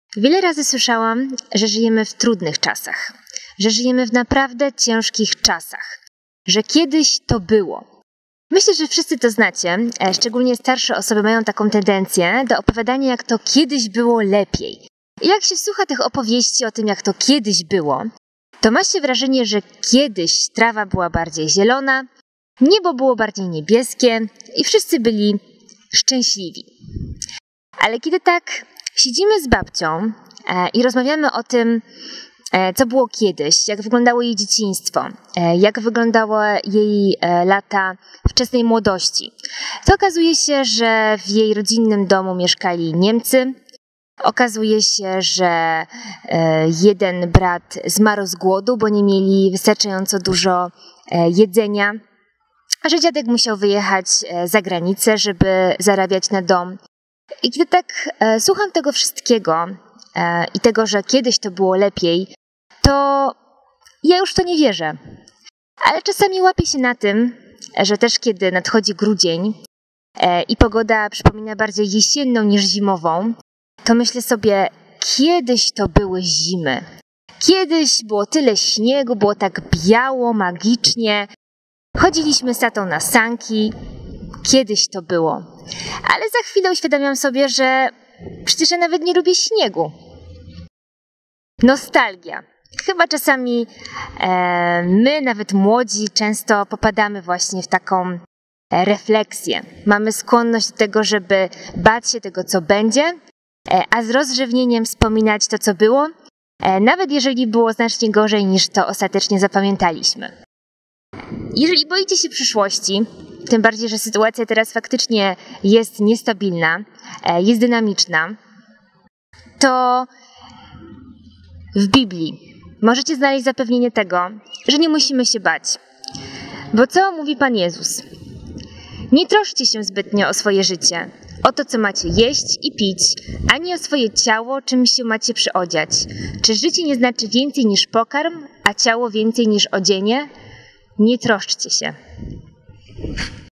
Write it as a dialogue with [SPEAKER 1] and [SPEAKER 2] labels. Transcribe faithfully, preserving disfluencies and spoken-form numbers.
[SPEAKER 1] Wiele razy słyszałam, że żyjemy w trudnych czasach, że żyjemy w naprawdę ciężkich czasach, że kiedyś to było. Myślę, że wszyscy to znacie, szczególnie starsze osoby mają taką tendencję do opowiadania, jak to kiedyś było lepiej. I jak się słucha tych opowieści o tym, jak to kiedyś było, to ma się wrażenie, że kiedyś trawa była bardziej zielona, niebo było bardziej niebieskie i wszyscy byli szczęśliwi. Ale kiedy tak siedzimy z babcią e, i rozmawiamy o tym, e, co było kiedyś, jak wyglądało jej dzieciństwo, e, jak wyglądały jej e, lata wczesnej młodości, to okazuje się, że w jej rodzinnym domu mieszkali Niemcy. Okazuje się, że e, jeden brat zmarł z głodu, bo nie mieli wystarczająco dużo e, jedzenia, a że dziadek musiał wyjechać e, za granicę, żeby zarabiać na dom. I kiedy tak e, słucham tego wszystkiego e, i tego, że kiedyś to było lepiej, to ja już w to nie wierzę. Ale czasami łapię się na tym, że też kiedy nadchodzi grudzień e, i pogoda przypomina bardziej jesienną niż zimową, to myślę sobie, kiedyś to były zimy. Kiedyś było tyle śniegu, było tak biało, magicznie. Chodziliśmy z tatą na sanki. Kiedyś to było. Ale za chwilę uświadamiam sobie, że przecież ja nawet nie lubię śniegu. Nostalgia. Chyba czasami e, my, nawet młodzi, często popadamy właśnie w taką e, refleksję. Mamy skłonność do tego, żeby bać się tego, co będzie, e, a z rozrzewnieniem wspominać to, co było, e, nawet jeżeli było znacznie gorzej, niż to ostatecznie zapamiętaliśmy. Jeżeli boicie się przyszłości, tym bardziej, że sytuacja teraz faktycznie jest niestabilna, jest dynamiczna, to w Biblii możecie znaleźć zapewnienie tego, że nie musimy się bać. Bo co mówi Pan Jezus? Nie troszczcie się zbytnio o swoje życie, o to, co macie jeść i pić, ani o swoje ciało, czym się macie przyodziać. Czy życie nie znaczy więcej niż pokarm, a ciało więcej niż odzienie? Nie troszczcie się.